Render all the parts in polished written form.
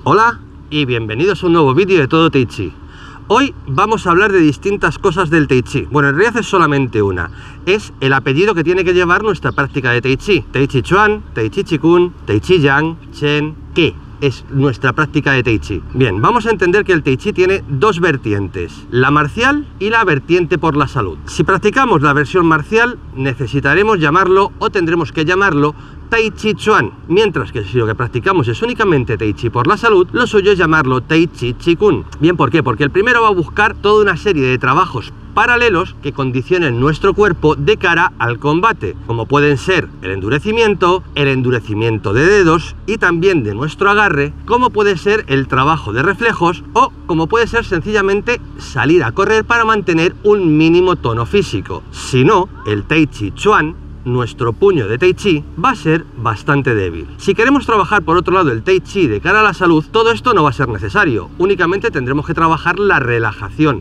Hola y bienvenidos a un nuevo vídeo de Todo Tai Chi. Hoy vamos a hablar de distintas cosas del Tai Chi. Bueno, en realidad es solamente una. Es el apellido que tiene que llevar nuestra práctica de Tai Chi. Tai Chi Chuan, Tai Chi Chi Kung, Tai Chi Yang, Chen, ¿qué? Es nuestra práctica de Tai Chi. Bien, vamos a entender que el Tai Chi tiene dos vertientes, la marcial y la vertiente por la salud. Si practicamos la versión marcial, necesitaremos llamarlo o tendremos que llamarlo Tai Chi Chuan, mientras que si lo que practicamos es únicamente Tai Chi por la salud, lo suyo es llamarlo Tai Chi Chi Kung. Bien, ¿por qué? Porque el primero va a buscar toda una serie de trabajos paralelos que condicionen nuestro cuerpo de cara al combate, como pueden ser el endurecimiento de dedos y también de nuestro agarre, como puede ser el trabajo de reflejos o como puede ser sencillamente salir a correr para mantener un mínimo tono físico. Si no, el Tai Chi Chuan, nuestro puño de Tai Chi, va a ser bastante débil. Si queremos trabajar por otro lado el Tai Chi de cara a la salud, todo esto no va a ser necesario. Únicamente tendremos que trabajar la relajación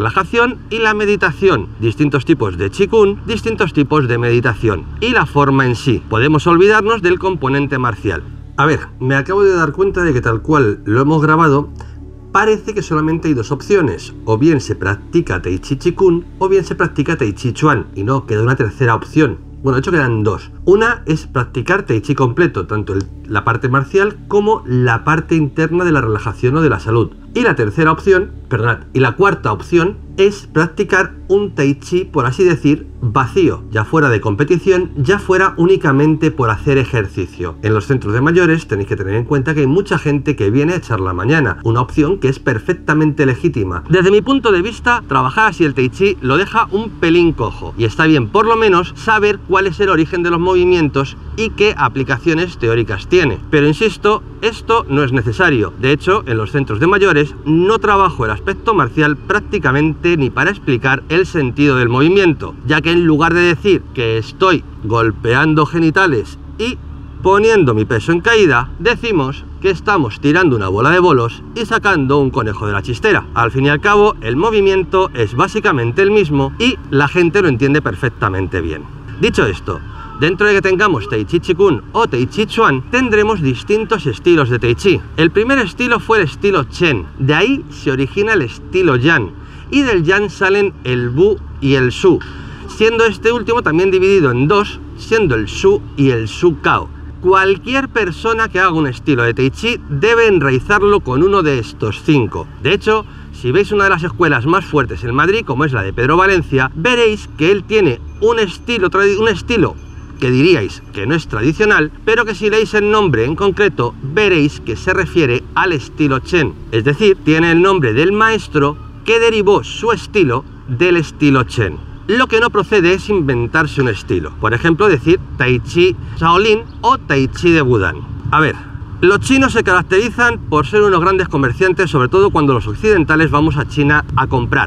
y la meditación. Distintos tipos de Chi Kung, distintos tipos de meditación. Y la forma en sí. Podemos olvidarnos del componente marcial. A ver, me acabo de dar cuenta de que tal cual lo hemos grabado, parece que solamente hay dos opciones. O bien se practica Tai Chi Chi Kung, o bien se practica Tai Chi Chuan. Y no, queda una tercera opción. Bueno, de hecho quedan dos. Una es practicar Tai Chi completo, tanto la parte marcial como la parte interna de la relajación o de la salud. Y la tercera opción, y la cuarta opción es practicar un Tai Chi, por así decir, vacío, ya fuera de competición, ya fuera únicamente por hacer ejercicio. En los centros de mayores tenéis que tener en cuenta que hay mucha gente que viene a echar la mañana, una opción que es perfectamente legítima. Desde mi punto de vista, trabajar así el Tai Chi lo deja un pelín cojo, y está bien por lo menos saber cuál es el origen de los movimientos y qué aplicaciones teóricas tiene. Pero insisto, esto no es necesario. De hecho, en los centros de mayores no trabajo el aspecto marcial prácticamente ni para explicar el sentido del movimiento, ya que en lugar de decir que estoy golpeando genitales y poniendo mi peso en caída, decimos que estamos tirando una bola de bolos y sacando un conejo de la chistera. Al fin y al cabo, el movimiento es básicamente el mismo y la gente lo entiende perfectamente bien. Dicho esto, dentro de que tengamos Tai Chi Chi Kung o Tai Chi Chuan, tendremos distintos estilos de Tai Chi. El primer estilo fue el estilo Chen, de ahí se origina el estilo Yang, y del Yang salen el Bu y el Su, siendo este último también dividido en dos, siendo el Su y el Su Cao. Cualquier persona que haga un estilo de Tai Chi debe enraizarlo con uno de estos cinco. De hecho, si veis una de las escuelas más fuertes en Madrid, como es la de Pedro Valencia, veréis que él tiene un estilo que diríais que no es tradicional, pero que si leéis el nombre en concreto, veréis que se refiere al estilo Chen. Es decir, tiene el nombre del maestro que derivó su estilo del estilo Chen. Lo que no procede es inventarse un estilo. Por ejemplo, decir Tai Chi Shaolin o Tai Chi de Wudang. A ver, los chinos se caracterizan por ser unos grandes comerciantes, sobre todo cuando los occidentales vamos a China a comprar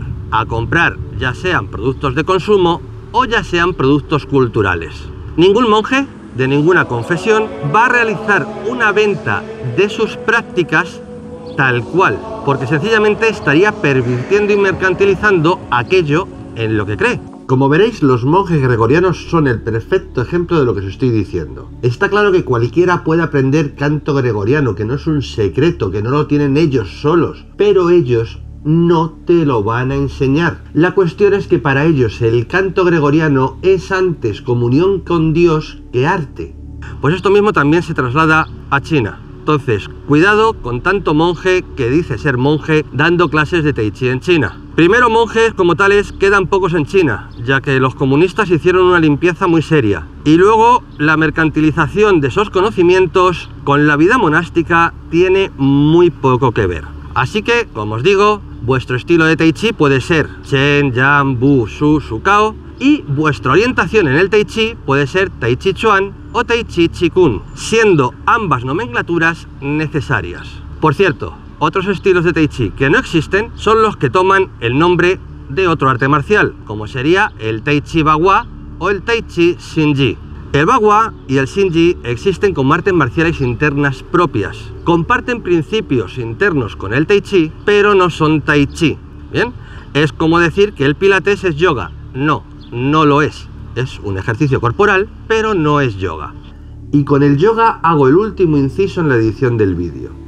ya sean productos de consumo o ya sean productos culturales. Ningún monje de ninguna confesión va a realizar una venta de sus prácticas tal cual, porque sencillamente estaría pervirtiendo y mercantilizando aquello en lo que cree. Como veréis, los monjes gregorianos son el perfecto ejemplo de lo que os estoy diciendo. Está claro que cualquiera puede aprender canto gregoriano, que no es un secreto, que no lo tienen ellos solos, pero ellos no te lo van a enseñar. La cuestión es que para ellos el canto gregoriano es antes comunión con Dios que arte. Pues esto mismo también se traslada a China. Entonces, cuidado con tanto monje que dice ser monje dando clases de Tai Chi en China. Primero, monjes como tales quedan pocos en China, ya que los comunistas hicieron una limpieza muy seria. Y luego, la mercantilización de esos conocimientos con la vida monástica tiene muy poco que ver. Así que, como os digo, vuestro estilo de Tai Chi puede ser Chen, Yang, Bu, Su, Su Cao, y vuestra orientación en el Tai Chi puede ser Tai Chi Chuan o Tai Chi Chi Kung, siendo ambas nomenclaturas necesarias. Por cierto, otros estilos de Tai Chi que no existen son los que toman el nombre de otro arte marcial, como sería el Tai Chi Bagua o el Tai Chi Xingyi. El Bagua y el Xingyi existen como artes marciales internas propias. Comparten principios internos con el Tai Chi, pero no son Tai Chi. ¿Bien? Es como decir que el Pilates es yoga. No, no lo es. Es un ejercicio corporal, pero no es yoga. Y con el yoga hago el último inciso en la edición del vídeo.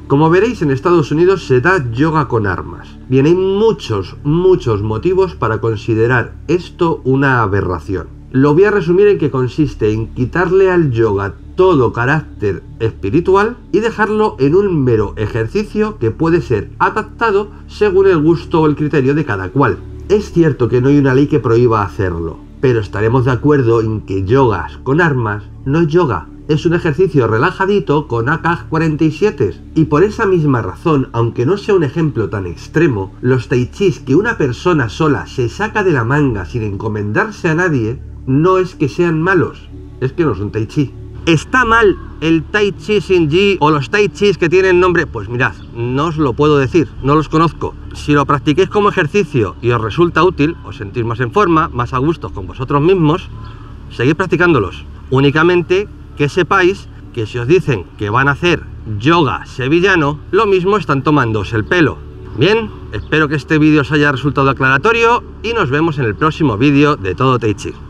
Como veréis, en Estados Unidos se da yoga con armas. Bien, hay muchos motivos para considerar esto una aberración. Lo voy a resumir en que consiste en quitarle al yoga todo carácter espiritual y dejarlo en un mero ejercicio que puede ser adaptado según el gusto o el criterio de cada cual. Es cierto que no hay una ley que prohíba hacerlo, pero estaremos de acuerdo en que yogas con armas no es yoga. Es un ejercicio relajadito con AK-47 y por esa misma razón, aunque no sea un ejemplo tan extremo, los tai chis que una persona sola se saca de la manga sin encomendarse a nadie, no es que sean malos, es que no son tai chi. ¿Está mal el tai chi sin ji o los tai chis que tienen nombre? Pues mirad, no os lo puedo decir, no los conozco. Si lo practiquéis como ejercicio y os resulta útil, os sentís más en forma, más a gusto con vosotros mismos, seguid practicándolos. Únicamente que sepáis que si os dicen que van a hacer yoga sevillano, lo mismo están tomándose el pelo. Bien, espero que este vídeo os haya resultado aclaratorio y nos vemos en el próximo vídeo de Todo Tai Chi.